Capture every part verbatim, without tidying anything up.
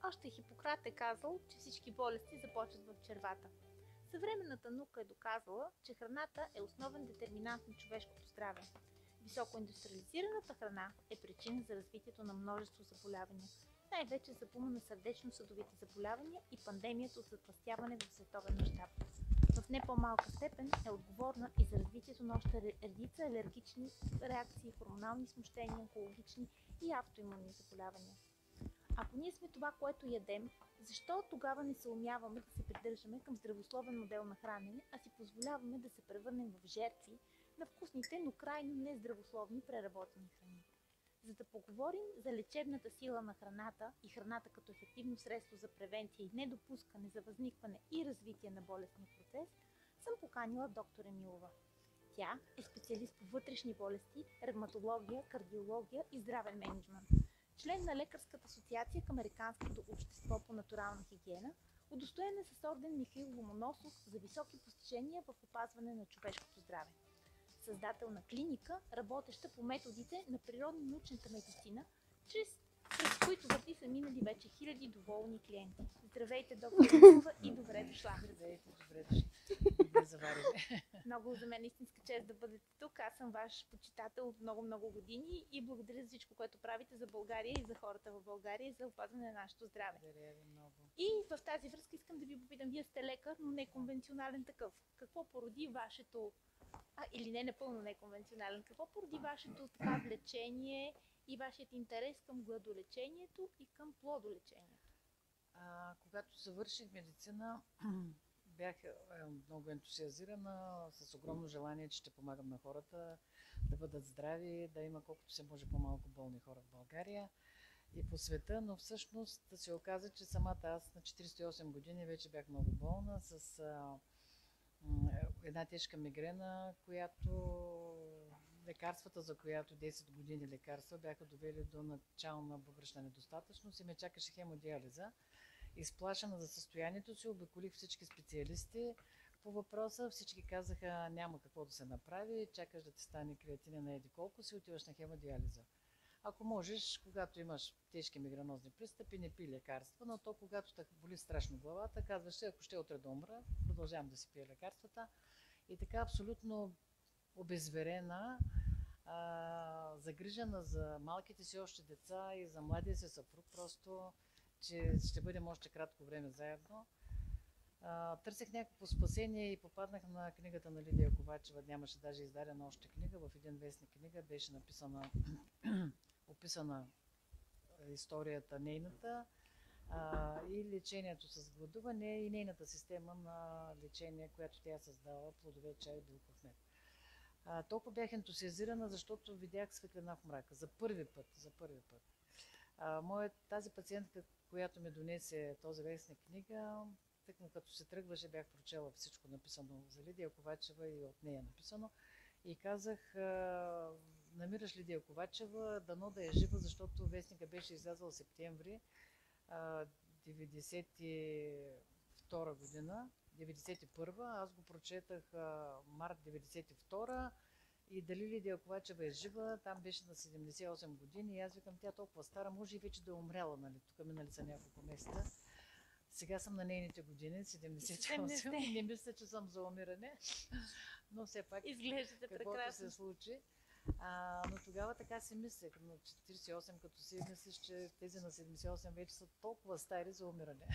Още Хипократ е казал, че всички болести започват в червата. Съвременната наука е доказала, че храната е основен детерминант на човешкото здраве. Високоиндустриализираната храна е причина за развитието на множество заболявания, най-вече за бума на сърдечно-съдовите заболявания и пандемията от затлъстяване в световен мащаб. В не по-малка степен е отговорна и за развитието на още редица алергични реакции, хормонални смущения, онкологични и автоимунни заболявания. Ако ние сме това, което ядем, защо тогава не съумяваме да се придържаме към здравословен модел на хранене, а си позволяваме да се превърнем в жертви на вкусните, но крайно нездравословни преработени храни? За да поговорим за лечебната сила на храната и храната като ефективно средство за превенция и недопускане за възникване и развитие на болестния процес, съм поканила доктор Емилова. Тя е специалист по вътрешни болести, ревматология, кардиология и здравен мениджмънт. Член на Лекарската асоциация към Американското общество по натурална хигиена, удостоена с орден Михаил Ломоносов за високи постижения в опазване на човешкото здраве. Създател на клиника, работеща по методите на природно-научната медицина, чрез, през които върти са минали вече хиляди доволни клиенти. Здравейте, доктор Емилова, и добре дошла. Здравейте, добре дошли. Добре заварили. Много за мен истинска чест да бъдете тук. Аз съм ваш почитател от много-много години и благодаря за всичко, което правите за България и за хората в България и за опазване на нашето здраве. Благодаря ви много. И в тази връзка искам да ви попитам, вие сте лекар, но не конвенционален такъв. Какво породи вашето, а, или не напълно неконвенционален, какво породи вашето така влечение и вашият интерес към гладолечението и към плодолечението? А, когато завърших медицина, бях е, много ентусиазирана, с огромно желание, че ще помагам на хората да бъдат здрави, да има колкото се може по-малко болни хора в България и по света, но всъщност да се оказа, че самата аз на четиридесет и осем години вече бях много болна с а, една тежка мигрена, която лекарствата, за която десет години лекарства бяха довели до начална бъбречна недостатъчност и ме чакаше хемодиализа. Изплашена за състоянието си, обиколих всички специалисти по въпроса. Всички казаха, няма какво да се направи, чакаш да ти стане креатинин на еди колко си, отиваш на хемодиализа. Ако можеш, когато имаш тежки мигренозни пристъпи, не пи лекарства, но то когато те боли страшно главата, казваш, ако ще утре да умра, продължавам да си пия лекарствата. И така абсолютно обезверена, а, загрижена за малките си още деца и за младия си съпруг, просто че ще бъдем още кратко време заедно. А, търсех някакво спасение и попаднах на книгата на Лидия Ковачева. Нямаше даже издадена още книга. В един вестник книга беше написана, описана историята нейната а, и лечението с гладуване и нейната система на лечение, която тя създала, плодове, чай, духов мед. А, толкова бях ентусиазирана, защото видях светлина в мрака. За първи път, за първи път. А, моят, тази пациентка, която ми донесе този вестник книга, тъкмо като се тръгваше, бях прочела всичко написано за Лидия Ковачева и от нея написано. И казах, а, намираш Лидия Ковачева, дано да е жива, защото вестника беше излязъл в септември а, деветдесет и втора година, деветдесет и първа. Аз го прочетах а, март деветдесет и втора. И дали Лидия Ковачева е жива, там беше на седемдесет и осем години и аз викам, тя толкова стара, може и вече да е умряла, нали? Тук минали са няколко месеца. Сега съм на нейните години, седемдесет и осем, не мисля, че съм за умиране, но все пак изглеждате каквото прекрасно се случи. А, но тогава така си мислех, на четиридесет и осем, като си мислиш, че тези на седемдесет и осем вече са толкова стари за умиране.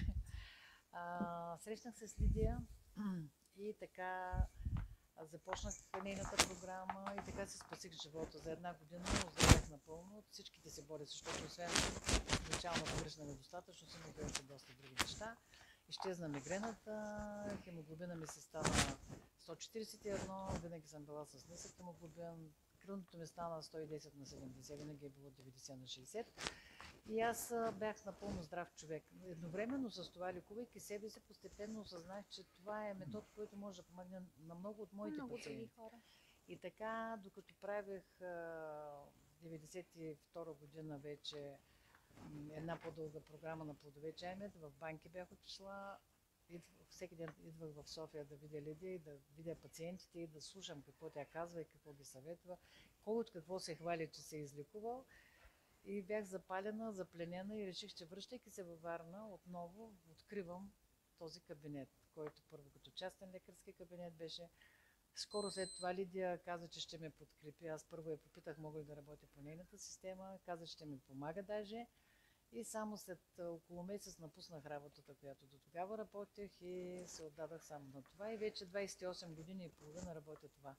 А, срещнах се с Лидия и така започнах нейната програма и така си спасих живота. За една година оздравях напълно от всичките си болести, защото освен начална бъбречна недостатъчност имах още доста други неща. Изчезна мигрената, хемоглобина ми се стана сто четиридесет и едно, винаги съм била с нисък хемоглобин, кръвното ми стана сто и десет на седемдесет, винаги е било деветдесет на шейсет. И аз бях напълно здрав човек. Едновременно с това, лекувайки себе си, постепенно осъзнах, че това е метод, който може да помогне на много от моите много пациенти. хора. И така, докато правих деветдесет и втора година вече една по-дълга програма на плодове чай мед, в банки бях отишла, всеки ден идвах в София да видя Лидия и да видя пациентите и да слушам какво тя казва и какво ги съветва, кой от какво се хвали, че се е излекувал. И бях запалена, запленена и реших, че връщайки се във Варна, отново откривам този кабинет, който първо като частен лекарски кабинет беше. Скоро след това Лидия каза, че ще ме подкрепи. Аз първо я попитах, мога ли да работя по нейната система. Каза, че ще ми помага даже. И само след около месец напуснах работата, която до тогава работех и се отдадах само на това. И вече двадесет и осем години и половина работя това.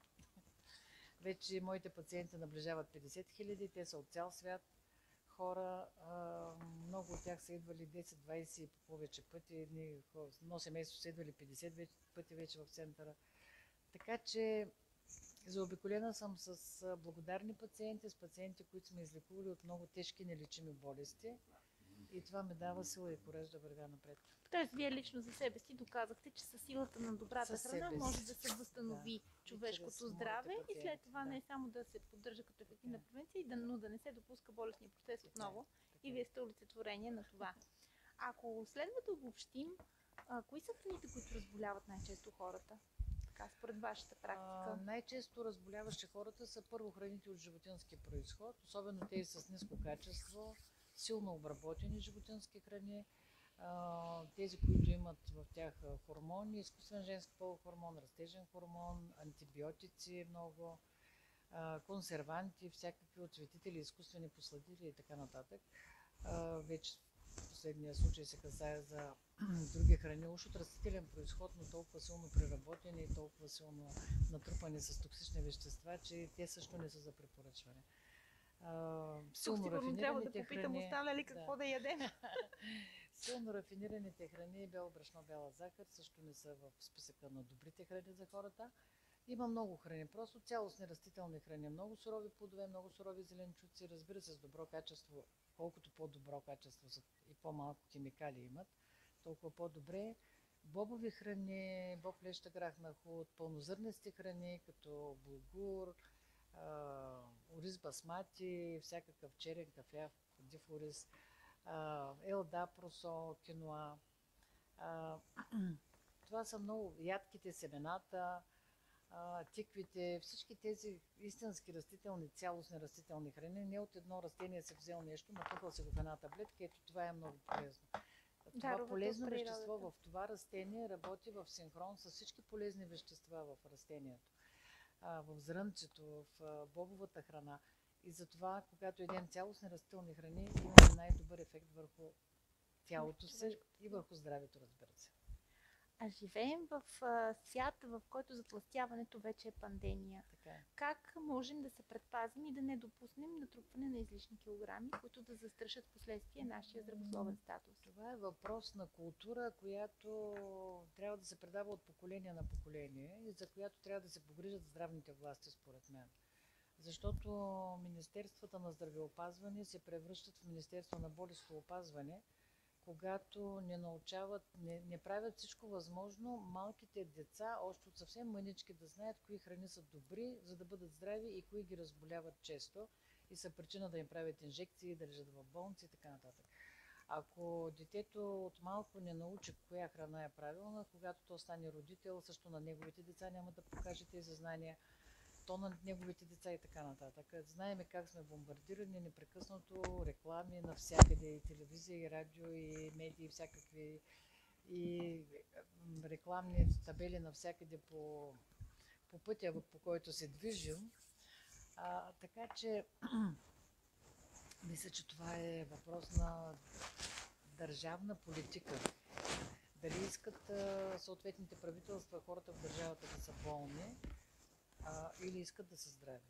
Вече моите пациенти наближават петдесет хиляди, те са от цял свят хора. Много от тях са идвали десет, двадесет и повече пъти. Едни, едно семейство са идвали петдесет пъти вече в центъра. Така че заобиколена съм с благодарни пациенти, с пациенти, които сме излекували от много тежки нелечими болести. И това ми дава сила и кораж да вървя напред. Тоест, вие лично за себе си доказахте, че със силата на добрата Със храна себе си. може да се възстанови Да. човешкото И здраве моите и след това да. не само да се поддържа като ефективна Така. превенция, и да, но да не се допуска болестния процес Така е, отново. така И е. вие сте олицетворение на това. Ако следва да обобщим, а, кои са храните, които разболяват най-често хората? Така, според вашата практика. А, най-често разболяващи хората са първо храните от животински происход, особено тези с ниско качество, силно обработени животински храни, а, тези, които имат в тях хормони, изкуствен женски полов хормон, растежен хормон, антибиотици много, а, консерванти, всякакви отцветители, изкуствени посладители и така нататък. А, вече в последния случай се касае за други храни, уж от растителен происход, но толкова силно преработени и толкова силно натрупани с токсични вещества, че те също не са за препоръчване. А, силно Тук трябва да рафинираните попитам храни, останали какво да, да. да ядем. Силно рафинираните храни, бяло брашно, бяла захар също не са в списъка на добрите храни за хората. Има много храни, просто цялостни растителни храни, много сурови плодове, много сурови зеленчуци, разбира се с добро качество, колкото по-добро качество са и по-малко химикали имат, толкова по-добре. Бобови храни, боб, леща, грах на худ, пълнозърнести храни, като булгур, а, ориз басмати, всякакъв черен, кафяв, див ориз, а, елда, просо, киноа. А, това са много ядките, семената, а, тиквите, всички тези истински растителни, цялостни растителни храни. Не от едно растение се взел нещо, напъхал се го в една таблетка, ето това е много полезно. Това Даровете полезно от вещество природата. в това растение работи в синхрон с всички полезни вещества в растението, а, в зрънчето, в а, бобовата храна. И затова, когато едем цялостни растителни храни, имаме най-добър ефект върху тялото си и върху здравето, разбира се. А живеем в а, свят, в който затлъстяването вече е пандемия. Така е. Как можем да се предпазим и да не допуснем натрупване на излишни килограми, които да застрашат последствие нашия здравословен статус? Това е въпрос на култура, която трябва да се предава от поколение на поколение и за която трябва да се погрижат здравните власти, според мен. Защото Министерствата на здравеопазване се превръщат в Министерство на болестоопазване, когато не научават, не, не правят всичко възможно малките деца, още от съвсем мънички, да знаят кои храни са добри, за да бъдат здрави и кои ги разболяват често и са причина да им правят инжекции, да лежат в болници и така нататък. Ако детето от малко не научи коя храна е правилна, когато то стане родител, също на неговите деца няма да покаже тези знания, то на неговите деца и така нататък. Знаеме как сме бомбардирани непрекъснато, реклами навсякъде, и телевизия, и радио, и медии, всякакви, и рекламни табели навсякъде по, по пътя, по който се движим. А, така че, мисля, че това е въпрос на държавна политика. Дали искат а, съответните правителства, хората в държавата да са болни, а, или искат да са здрави.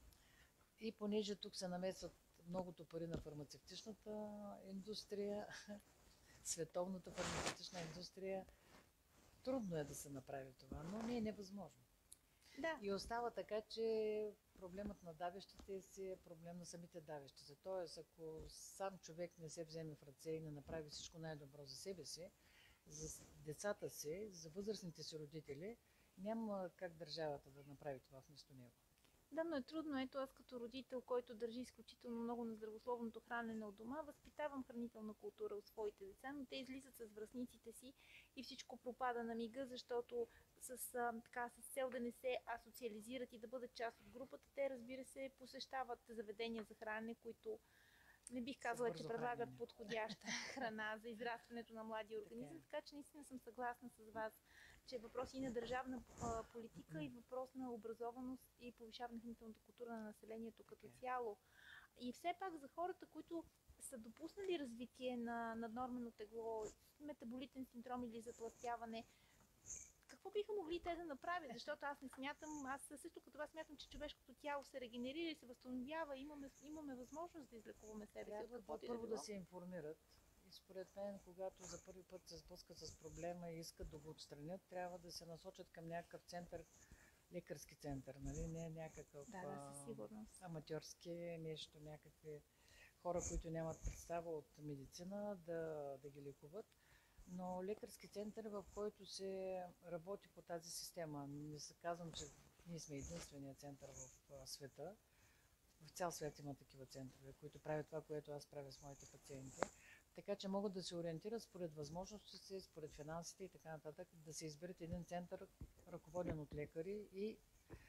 И понеже тук се намесват многото пари на фармацевтичната индустрия, световната фармацевтична индустрия, трудно е да се направи това, но не е невъзможно. Да. И остава така, че проблемът на давещите си е проблем на самите давещи се. Тоест, ако сам човек не се вземе в ръце и не направи всичко най-добро за себе си, за децата си, за възрастните си родители, няма как държавата да направи това вместо него. Да, но е трудно. Ето аз като родител, който държи изключително много на здравословното хранене от дома, възпитавам хранителна култура от своите деца, но те излизат с връстниците си и всичко пропада на мига, защото с, а, така, с цел да не се асоциализират и да бъдат част от групата, те, разбира се, посещават заведения за хранене, които Не бих с казала, че бързо предлагат хранене. подходяща храна за израстването на млади организми, Така е. така че наистина съм съгласна с вас, че е въпрос и на държавна а, политика, и въпрос на образованост и повишаване на хранителната култура на населението като Така е. цяло. И все пак за хората, които са допуснали развитие на наднормено тегло, метаболитен синдром или затлъстяване, какво биха могли те да направят? Защото аз не смятам, аз също като вас смятам, че човешкото тяло се регенерира и се възстановява. Имаме, имаме възможност да излекуваме себе си от Трябва да, каквото и да първо да било. се информират. И според мен, когато за първи път се сблъскат с проблема и искат да го отстранят, трябва да се насочат към някакъв център, лекарски център, нали? Не някакъв Да, да, а, със сигурност. аматьорски нещо, някакви хора, които нямат представа от медицина, да, да ги лекуват. Но лекарски център, в който се работи по тази система. Не се казвам, че ние сме единствения център в а, света. В цял свят има такива центрове, които правят това, което аз правя с моите пациенти. Така че могат да се ориентират според възможностите, според финансите и така нататък, да се изберат един център, ръководен от лекари и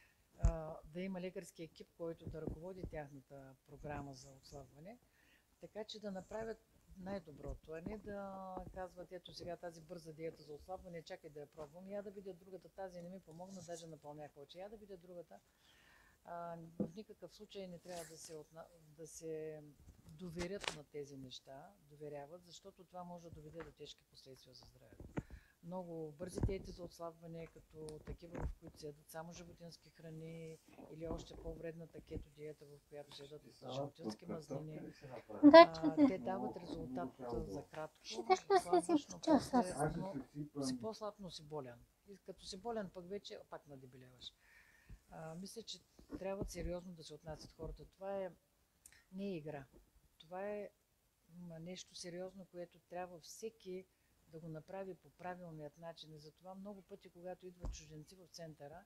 а, да има лекарски екип, който да ръководи тяхната програма за отслабване, така че да направят най-доброто, а не да казват, ето сега тази бърза диета за отслабване, чакай да я пробвам, я да видя другата, тази не ми помогна, даже напълнях очи, я да видя другата. А, в никакъв случай не трябва да се, отна... да се доверят на тези неща, доверяват, защото това може да доведе до тежки последствия за здравето. Много бързи диети за отслабване, като такива, в които се ядат само животински храни, или още по-вредната кето диета, в която се ядат животински мазнини. Да, А, че те дават резултат за кратко, Считаш ли си отслабваш, но час после аз? но си по-слаб, но си болен. И като си болен, пък вече пак надебеляваш. А, мисля, че трябва сериозно да се отнасят хората. Това е не е игра. Това е м, нещо сериозно, което трябва всеки да го направи по правилният начин. И затова много пъти, когато идват чужденци в центъра,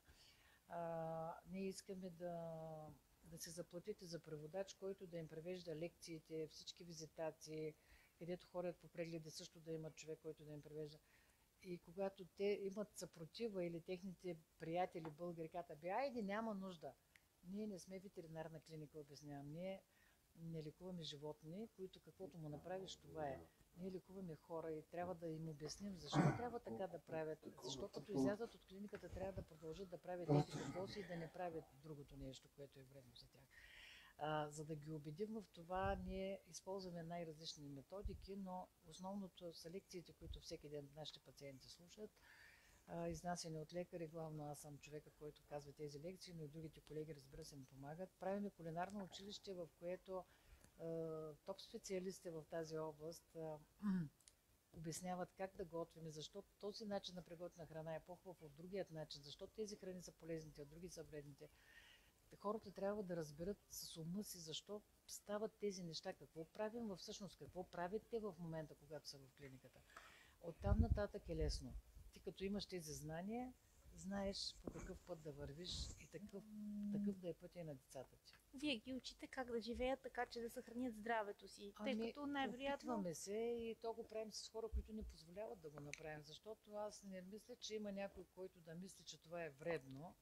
а, ние искаме да, да се заплатите за преводач, който да им превежда лекциите, всички визитации, където ходят по прегледи, също да имат човек, който да им превежда. И когато те имат съпротива или техните приятели българи казват, бе, айде, няма нужда. Ние не сме ветеринарна клиника, обяснявам. Ние не лекуваме животни, които каквото му направиш, това е. Ние лекуваме хора и трябва да им обясним защо трябва така да правят. Защо като излязат от клиниката трябва да продължат да правят ети какво си и да не правят другото нещо, което е вредно за тях. А, за да ги убедим в това, ние използваме най-различни методики, но основното са лекциите, които всеки ден нашите пациенти слушат, а, изнасяне от лекари. Главно аз съм човека, който казва тези лекции, но и другите колеги, разбира се, ми помагат. Правиме кулинарно училище, в което а, топ специалисти в тази област а, обясняват как да готвим, защо този начин на приготвена храна е по-хубав от другият начин, защо тези храни са полезните, а други са вредните. Хората трябва да разберат с ума си защо стават тези неща, какво правим, всъщност какво правят те в момента, когато са в клиниката. Оттам нататък е лесно. Ти като имаш тези знания, знаеш по какъв път да вървиш и такъв, такъв да е пътя и на децата ти. Вие ги учите как да живеят така, че да съхранят здравето си, тъй Ами, като най-вероятно... опитваме се и то го правим с хора, които не позволяват да го направим, защото аз не мисля, че има някой, който да мисли, че това е вредно,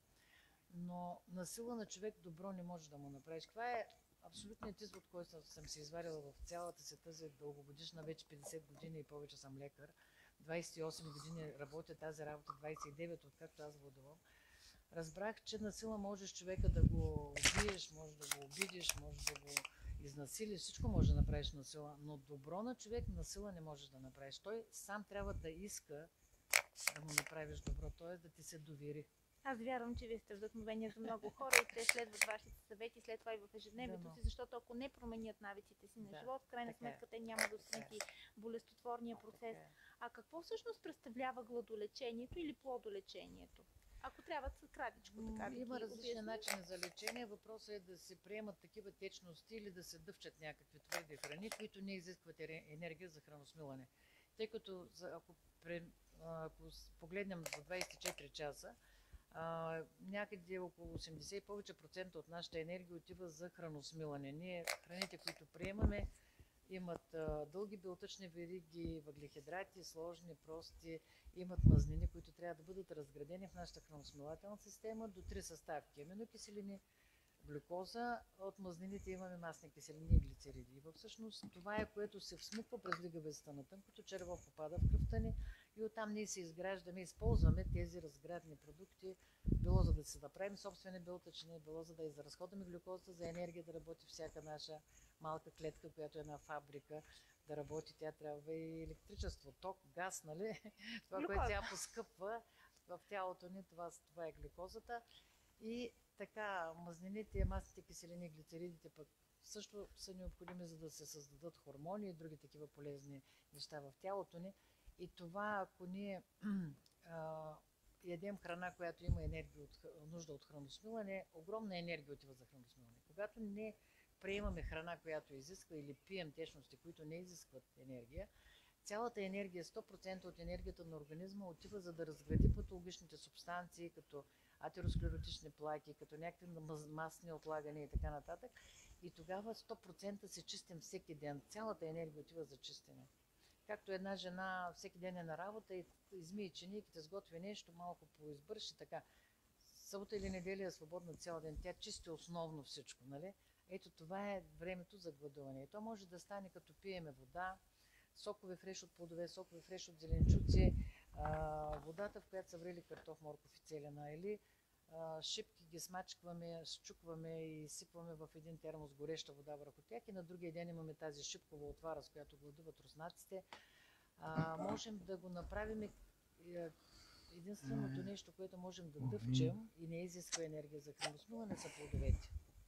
но на сила на човек добро не може да му направиш. Това е абсолютният извод, който съм се изварила в цялата си тази дългогодишна, вече петдесет години и повече съм лекар. двадесет и осем години работя тази работа, двадесет и девет откакто аз водувам. Разбрах, че на сила можеш човека да го убиеш, можеш да го обидиш, можеш да го изнасилиш, всичко можеш да направиш на сила, но добро на човек на сила не можеш да направиш. Той сам трябва да иска да му направиш добро, т.е. да ти се довери. Аз вярвам, че вие сте вдъхновение за много хора и те следват вашите съвети след това и в ежедневието Дано. си, защото ако не променят навиците си на Да, живот, в крайна така е. сметка те няма да оценят и болестотворния процес. Така е. А какво всъщност представлява гладолечението или плодолечението? Ако трябва с кратичко така да Има ги различни обясним. начини за лечение. Въпросът е да се приемат такива течности или да се дъвчат някакви твърди храни, които не изискват ере- енергия за храносмилане. Тъй като за- ако, пре, ако с- погледнем за двадесет и четири часа, а, някъде около осемдесет и повече процента от нашата енергия отива за храносмилане. Ние храните, които приемаме, имат а, дълги белтъчни вериги, въглехидрати, сложни, прости, имат мазнини, които трябва да бъдат разградени в нашата храносмилателна система до три съставки: аминокиселини, глюкоза, от мазнините имаме масни киселини и глицериди. И всъщност това е, което се всмуква през лигавицата на тънкото черво, попада в кръвта ни и оттам ние се изграждаме, използваме тези разградни продукти, било за да се направим собствени белтъчини, било за да изразходваме глюкозата за енергия, да работи всяка наша малка клетка, която е една фабрика, да работи, тя трябва и електричество, ток, газ, нали? Това, Глюкоза. което тя поскъпва в тялото ни, това, това е глюкозата. И така, мазнините, масните киселини, глицеридите пък също са необходими, за да се създадат хормони и други такива полезни неща в тялото ни. И това, ако ние а, ядем храна, която има енергия от, нужда от храносмилане, огромна енергия отива за храносмилане. Когато не приемаме храна, която изисква, или пием течности, които не изискват енергия, цялата енергия, сто процента от енергията на организма отива за да разгради патологичните субстанции, като атеросклеротични плаки, като някакви масни отлагания и така нататък. И тогава сто процента се чистим всеки ден. Цялата енергия отива за чистене. Както една жена всеки ден е на работа и измие чиниките, сготви нещо, малко поизбърши така. Събота или неделя е свободна цял ден. Тя чисти основно всичко, нали? Ето това е времето за гладуване. И то може да стане като пиеме вода, сокове фреш от плодове, сокове фреш от зеленчуци, а, водата, в която са врели картоф, морков и целена, или а, шипки ги смачкваме, счукваме и сипваме в един термос гореща вода върху тях и на другия ден имаме тази шипкова отвара, с която гладуват руснаците. А, можем да го направим. Единственото нещо, което можем да дъвчем и не изисква енергия за храносмилане, са плодовете.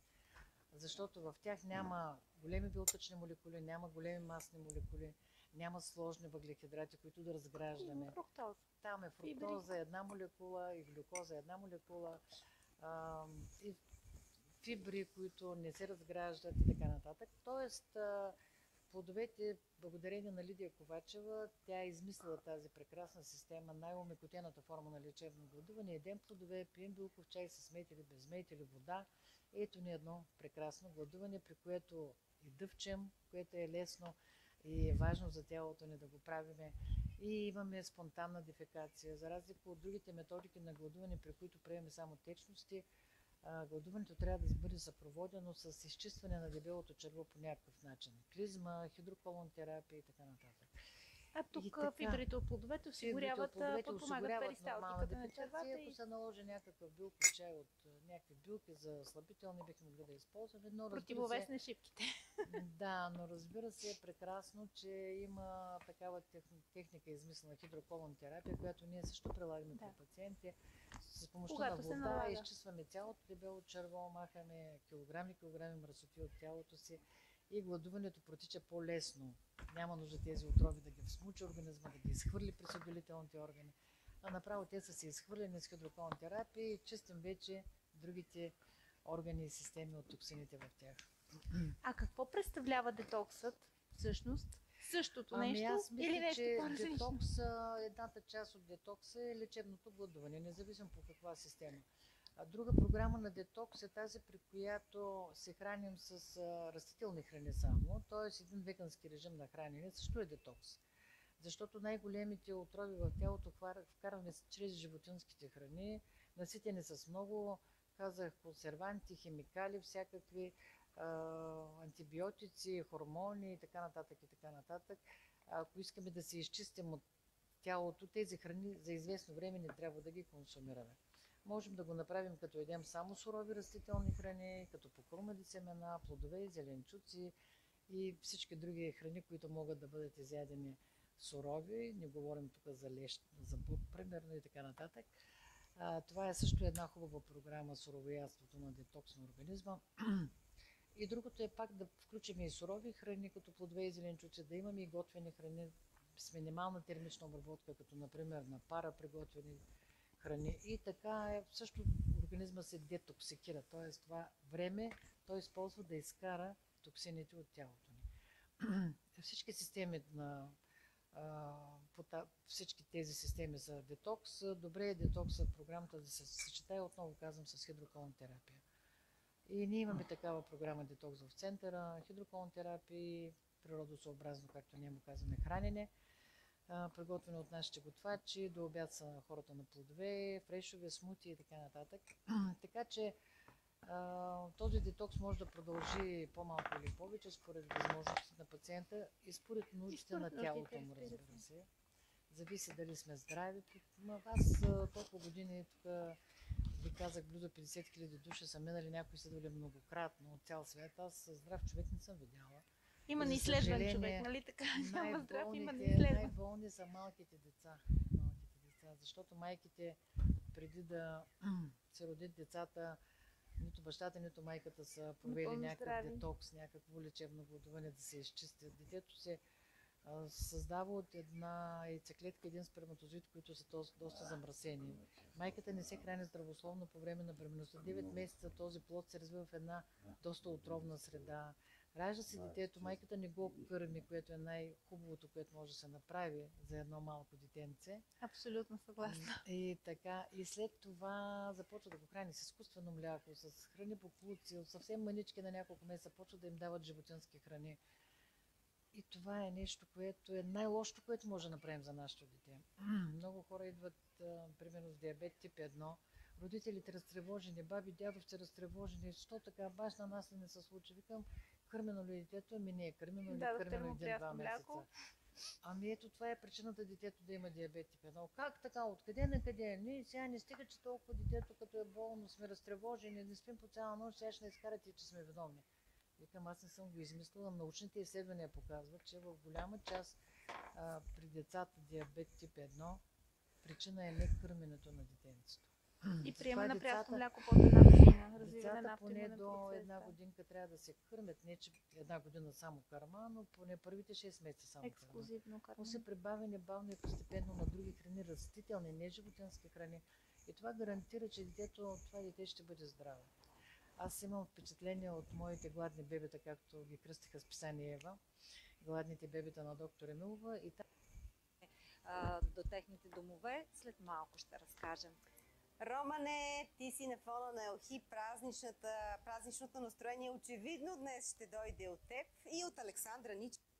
Защото в тях няма големи белтъчни молекули, няма големи масни молекули, няма сложни въглехидрати, които да разграждаме. Фруктоза. Там е фруктоза, една молекула, и глюкоза, една молекула, а, и фибри, които не се разграждат и така нататък. Тоест, а, плодовете, благодарение на Лидия Ковачева, тя е измислила тази прекрасна система, най-омекотената форма на лечебно гладуване. Едем плодове, пием билков чай с мед или без мед или вода. Ето ни едно прекрасно гладуване, при което и дъвчем, което е лесно и е важно за тялото ни да го правиме. И имаме спонтанна дефекация. За разлика от другите методики на гладуване, при които приемаме само течности, гладуването трябва да бъде съпроводено с изчистване на дебелото черво по някакъв начин. Клизма, хидроколон терапия и така нататък. А тук така, фибрите от плодовете осигуряват, подпомагат перисталтиката на червата. И ако се наложи някакъв билков чай от някакви билки за слабителни, бихме могли да използваме. Но противовес на шипките. Да, но разбира се е прекрасно, че има такава техника измислена хидроколон терапия, която ние също прилагаме да. При пациенти. С помощта Когато на вода изчистваме цялото дебело черво, махаме килограми, килограми мръсоти от тялото си и гладуването протича по-лесно. Няма нужда тези отроби да ги всмучи организма, да ги изхвърли през отделителните органи. А направо те са се изхвърлени с хидроколон терапия и чистим вече другите органи и системи от токсините в тях. А какво представлява детоксът всъщност? Същото ами нещо аз мисля, или нещо че по-различно? детокс, едната част от детокса е лечебното гладуване, независимо по каква система. А друга програма на детокс е тази, при която се храним с а, растителни храни само, т.е. един вегански режим на хранене също е детокс. Защото най-големите отрови в тялото вкарваме чрез животинските храни, наситени с много, казах, консерванти, химикали, всякакви а, антибиотици, хормони и така нататък и така нататък. Ако искаме да се изчистим от тялото, тези храни за известно време не трябва да ги консумираме. Можем да го направим като едем само сурови растителни храни, като покрумади семена, плодове, зеленчуци и всички други храни, които могат да бъдат изядени сурови. Не говорим тук за лещ, за бук, примерно и така нататък. А, това е също една хубава програма, суровоядството на детокс на организма. И другото е пак да включим и сурови храни, като плодове и зеленчуци, да имаме и готвени храни с минимална термична обработка, като например на пара приготвени храни. И така е, също организма се детоксикира, т.е. това време той използва да изкара токсините от тялото ни. Всички системи на а, всички тези системи за детокс, добре е детокса програмата да се съчетае, отново казвам, с хидроколон терапия. И ние имаме такава програма детокс в центъра, хидроколон терапия, природосъобразно, както ние му казваме, хранене, приготвено от нашите готвачи, до обяд са хората на плодове, фрешове, смути и така нататък. Така че А, този детокс може да продължи по-малко или повече, според възможностите на пациента и според нуждите на тялото му, разбира се. Зависи дали сме здрави. Аз толкова години тук ви казах, близо петдесет хиляди души са минали, някои са дали многократно от цял свят. Аз здрав човек не съм видяла. Има неизследван човек, нали така? Няма здрав, има неизследван. Най-болни са малките деца. Малките деца, защото майките преди да се родят децата, нито бащата, нито майката са провели някакъв детокс, някакво лечебно гладуване да се изчистят. Детето се а, създава от една яйцеклетка, един сперматозоид, които са доста, доста замрасени. Майката не се храни здравословно по време на бременността. девет месеца този плод се развива в една доста отровна среда. Ражда се детето, майката не го кърми, което е най-хубавото, което може да се направи за едно малко детенце. Абсолютно съгласна. И така, и след това започва да го храни с изкуствено мляко, с храни по клуци, от съвсем мънички на няколко месеца почва да им дават животински храни. И това е нещо, което е най-лошото, което може да направим за нашето дете. Много хора идват, а, примерно с диабет тип едно, родителите разтревожени, баби, дядовци разтревожени, що така, баш на нас не се случи. Викам, кърмено ли е детето? Ами не е кърмено ли, да, кърмено един-два месеца. Ами ето това е причината детето да има диабет тип едно. Как така? Откъде на къде? Ние сега не стига, че толкова детето като е болно, сме разтревожени, не спим по цяла нощ, сега ще не изкарате, че сме виновни. Викам, аз не съм го измислила. Научните изследвания показват, че в голяма част а, при децата диабет тип едно причина е не кърменето на детенцето. И приема на прясно мляко под една година. Децата поне до една годинка трябва да се кърмят. Не, че една година само кърма, но поне първите шест месеца само кърма. Ексклюзивно кърма. После прибавяне бавно и постепенно на други храни, растителни, не животински храни. И това гарантира, че детето, това дете ще бъде здраво. Аз имам впечатление от моите гладни бебета, както ги кръстиха с писание Ева, гладните бебета на доктор Емилова. И та... а, до техните домове. След малко ще разкажем. Романе, ти си на фона на Елхи, празничното настроение очевидно днес ще дойде от теб и от Александра Ничева.